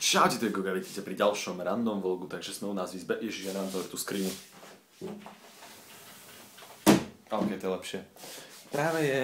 Čaute, to je Goga, vidíte pri ďalšom random vlogu, takže sme u nás v izbe. Ježiš, ja nám to tú skrinu. Ok, to je lepšie. Práve je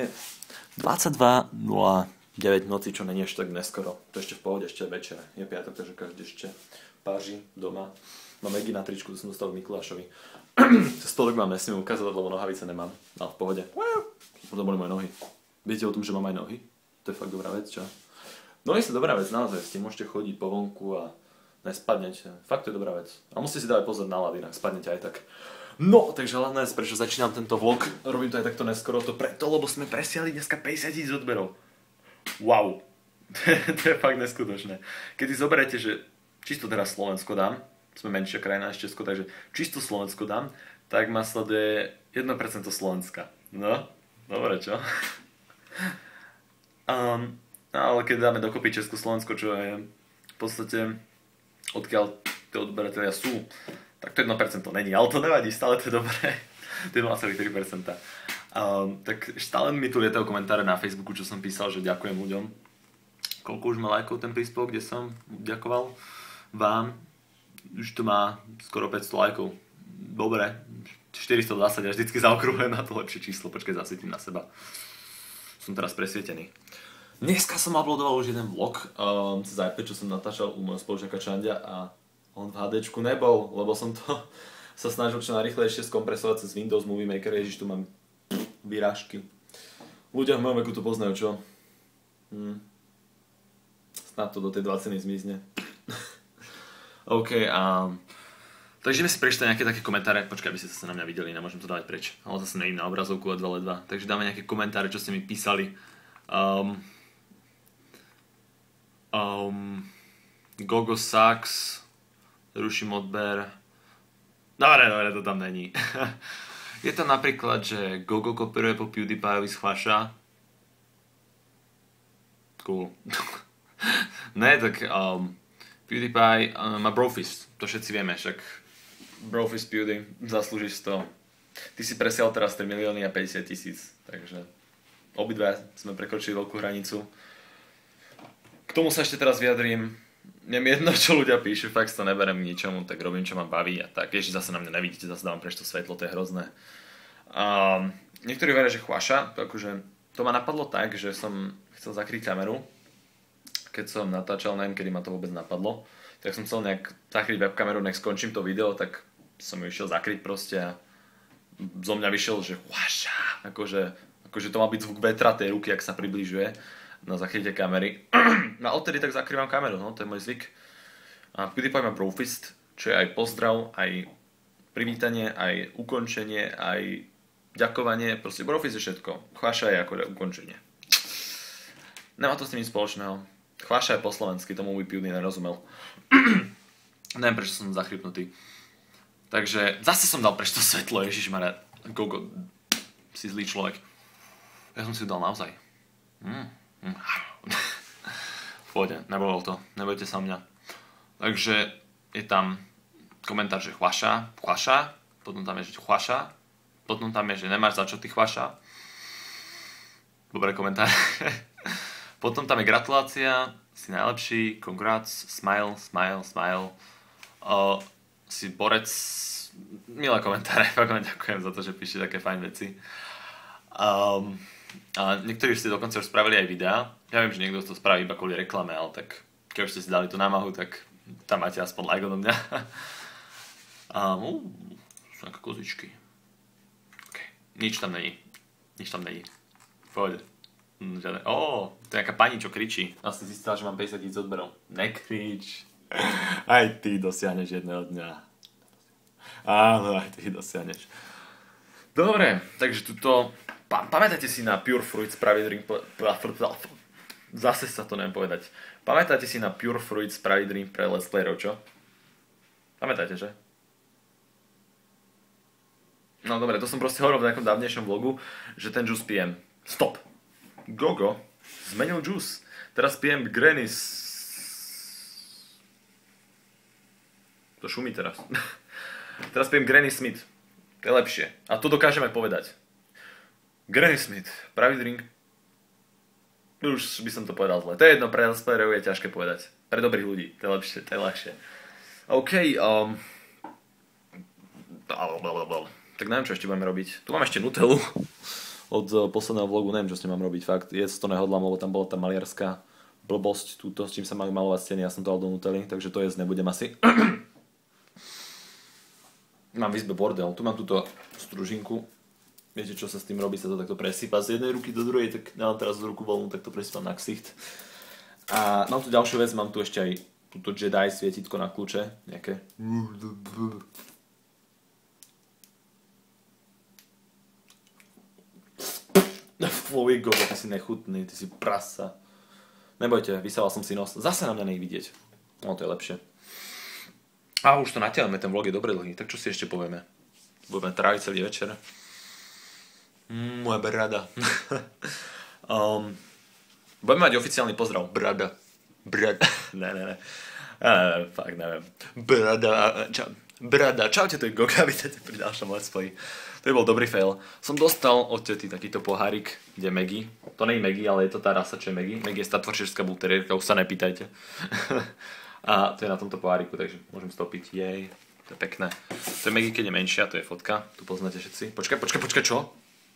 22:09 noci, čo není ešte tak neskoro. To ešte v pohode, ešte večer. Je piatok, takže každý ešte páži doma. Mám Maggie na tričku, to som dostal k Mikulášovi. Stolek mám nesmiem ukázať, lebo nohavice nemám. Ale v pohode. Potom boli moje nohy. Viete o tom, že mám aj nohy? To je fakt dobrá vec, čo? Nohy sú dobrá vec, naozaj. S tým môžete chodiť po vonku a nespadnete. Fakt to je dobrá vec. A musíte si dávať pozor na ľad, inak spadnete aj tak. No, takže hlavne, prečo začínam tento vlog, robím to aj takto neskoro, to preto, lebo sme presiahli dneska 50 000 odberov. Wow. To je fakt neskutočné. Keď si zoberiete, že čisto teraz Slovensko dám, sme menšia krajina než Česko, takže čisto Slovensko dám, tak ma sleduje 1% Slovenska. No, dobre, čo? Ale keď dáme dokopy Československo, čo je v podstate odkiaľ tie odberatelia sú, tak to 1% to není, ale to nevadí, stále to je dobré. To je 0,3%. Tak stále mi tu lietajú komentáre na Facebooku, čo som písal, že ďakujem ľuďom. Koľko už má lajkov ten príspevok, kde som ďakoval vám? Už to má skoro 500 lajkov. Dobre, 420, ja vždycky zaokrúhľujem na to lepšie číslo. Počkaj, zasvietím na seba. Som teraz presvietený. Dneska som uploadoval už jeden vlog cez iPad, čo som natáčal u môjho spolužiaka Čandia a on v HDčku nebol, lebo som to sa snažil čo najrýchlejšie skompresovať cez Windows Movie Maker. Ježiš, tu mám vyrážky. Ľudia v mojom veku to poznajú, čo? Snad to do tej 20 zmizne. OK, takže ideme si prečítať nejaké také komentáre. Počkaj, aby ste sa na mňa videli, nemôžem to dávať preč. Ale zase nevím na obrazovku ledva. Takže dáme nejaké komentáre, čo ste mi písali. Gogo sucks. Ruším odber. Dobre, to tam není. Je to napríklad, že Gogo kopíruje po PewDiePieovi z Chvaša. Cool. Ne, tak PewDiePie má brofist. To všetci vieme, však brofist Pewdie, zaslúžiš to. Ty si presial teraz 3 milióny a 50 000, takže obidva sme prekročili veľkú hranicu. K tomu sa ešte teraz vyjadrím. Mne jedno, čo ľudia píšu, fakt to neberem k ničomu, tak robím, čo ma baví a tak. Ešte zase na mňa nevidíte, zase dávam preč to svetlo, to je hrozné. Niektorí veria, že Chvaša, akože to ma napadlo tak, že som chcel zakryť kameru, keď som natáčal, neviem, kedy ma to vôbec napadlo, tak som chcel nejak zakryť webkameru, nech skončím to video, tak som ju išiel zakryť proste a zo mňa vyšiel, že Chvaša, akože to mal byť zvuk vetra tej ruky, ak sa približuje na zakrytie kamery. A odtedy tak zakrývam kameru, no, to je môj zvyk. A PewDiePie má brofist, čo je aj pozdrav, aj privítanie, aj ukončenie, aj ďakovanie, proste brofist je všetko. Chvaša je ako ukončenie. Nemá to s tým nič spoločného. Chvaša je po slovensky, tomu by Pewdie nerozumel. Neviem, prečo som zachrypnutý. Takže zase som dal preč to svetlo, ježišmarja. Gogo, si zlý človek. Ja som si ho dal naozaj. Pôjde, nebolo to, nebojte sa o mňa. Takže je tam komentár, že Chvaša, potom tam je, že Chvaša, potom tam je, že nemáš za čo ty Chvaša. Dobré komentár. Potom tam je gratulácia, si najlepší, congrats, smile. Si borec, milé komentáre, fakt vám ďakujem za to, že píšte také fajn veci. A niektorí ste dokonca už spravili aj videá. Ja viem, že niekto to spraví iba kvôli reklame, ale tak keď už ste si dali tú námahu, tak tam máte aspoň like odo mňa. Sú nejaké kozičky. Okay. Nič tam není. Pohode. To je nejaká pani, čo kričí. Asi zistila, že mám 50 000 odberov. Nekrič. Aj ty dosiahneš jedného dňa. Áno, aj ty dosiahneš. Dobre, takže tuto... Pamätajte si na Pure Fruits Pravý drink... Zase sa to neviem povedať. Pamätajte si na Pure Fruits Pravý drink pre let's playerov, čo? Pamätajte, že? No dobre, to som proste hovoril v nejakom dávnejšom vlogu, že ten juice pijem. Stop! Gogo zmenil juice. Teraz pijem Granny's... To šumí teraz. Teraz pijem Granny Smith. To je lepšie. A to dokážeme povedať. Granny Smith, pravý drink. Už by som to povedal zle. To je jedno, pre dospelých je ťažké povedať. Pre dobrých ľudí, to je lepšie, to je ľahšie. OK, tak neviem, čo ešte budeme robiť. Tu mám ešte Nutellu od posledného vlogu, neviem, čo s ním mám robiť, fakt. To nehodlám, lebo tam bola tá maliarská blbosť, túto, s čím sa majú malovať steny, ja som to dal do Nutelly, takže to jesť nebudem asi. Mám v izbe bordel, tu mám túto stružinku. Viete, čo sa s tým robí, sa to takto presýpa z jednej ruky do druhej, tak ja mám teraz z ruku voľnú, tak to presýpam na ksicht. A mám tu ďalšiu vec, mám tu ešte aj túto Jedi svietitko na kľúče, nejaké. Fuj, gogo, ty si nechutný, ty si prasa. Nebojte, vysával som si nos, zase na mňa vidieť. No, to je lepšie. A už to natiaľme, ten vlog je dobre dlhý, tak čo si ešte povieme? Budeme tráviť celý večer. Moja brada. Budeme mať oficiálny pozdrav. Brada. Ne. Fakt neviem. Brada. Čaute, to je Goga, vítajte pri ďalšom let's play. To bol dobrý fail. Som dostal od tety takýto pohárik, kde je Maggie. To nie je Maggie, ale je to tá rasa, čo je Maggie. Maggie je staffordshiretská bulteriérka, už sa nepýtajte. A to je na tomto poháriku, takže môžem stopiť. Jej, to je pekné. To je Maggie, keď je menšia, to je fotka. Tu poznáte všetci. Počkaj, čo?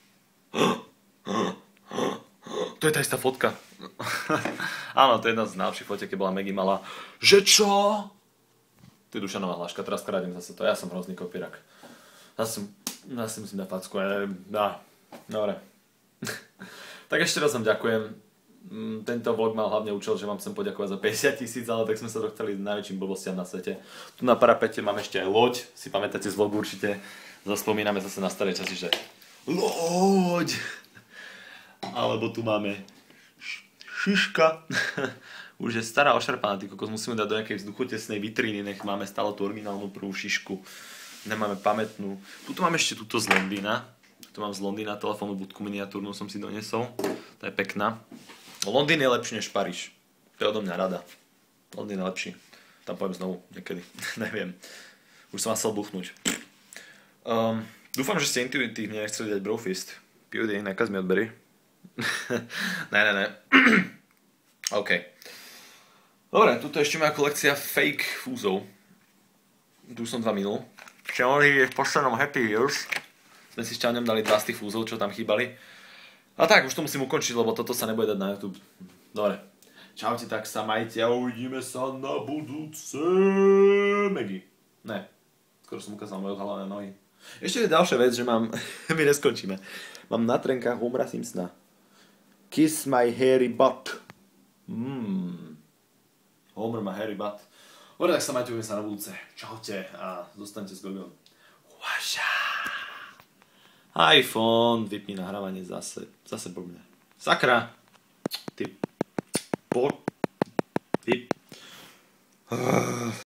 To je tá istá fotka. Áno, to je jedna z najlepších fotiek, keď bola Maggie malá. Že čo? To je Dušanová hláška, teraz kradím zase to. Ja som hrozný kopírak. Zase musím dať facku. Dobre. Tak ešte raz vám ďakujem. Tento vlog mal hlavne účel, že vám chcem poďakovať za 50 000, ale tak sme sa dostali najväčším blbostiam na svete. Tu na parapete mám ešte aj loď. Si pamätáte z vlogu určite. Zaspomíname zase na staré časy, že loď! Alebo tu máme šiška. Už je stará ošarpaná, ty kokos, musíme dať do nejakej vzduchotesnej vitríny, nech máme stále tú originálnu prvú šišku. Nemáme pamätnú. Tuto mám ešte túto z Londýna. Tu mám z Londýna telefónnu budku miniatúrnu, som si donesol. To je pekná. Londýn je lepší než Paríž. To je odo mňa rada. Londýn je lepší. Tam poviem znovu niekedy. Neviem. Už som vás chcel buchnúť. Dúfam, že ste intuitívne nechceli dať brofist. PewDie, nakaz mi odberi. Ne. OK. Dobre, tuto ešte moja kolekcia fake fúzov. Tu som 2 minul. Čiaľovi je v poslednom Happy Wheels. Sme si s Čaňom dali 2 z tých fúzov, čo tam chýbali. A tak, už to musím ukončiť, lebo toto sa nebude dať na YouTube. Dobre. Čaute, tak sa majte a uvidíme sa na budúce. Maggie. Ne. Skoro som ukázal moje odhalené nohy. Ešte je ďalšia vec, že mám... My neskončíme. Mám na trenkách Homera Simpsona. Kiss my hairy butt. Homer má hairy butt. Dobre, tak sa majte, uvidíme sa na budúce. Čaute a zostaňte s Gogom. Uaža. iPhone, vypni nahrávanie zase blbne. Sakra. Ty.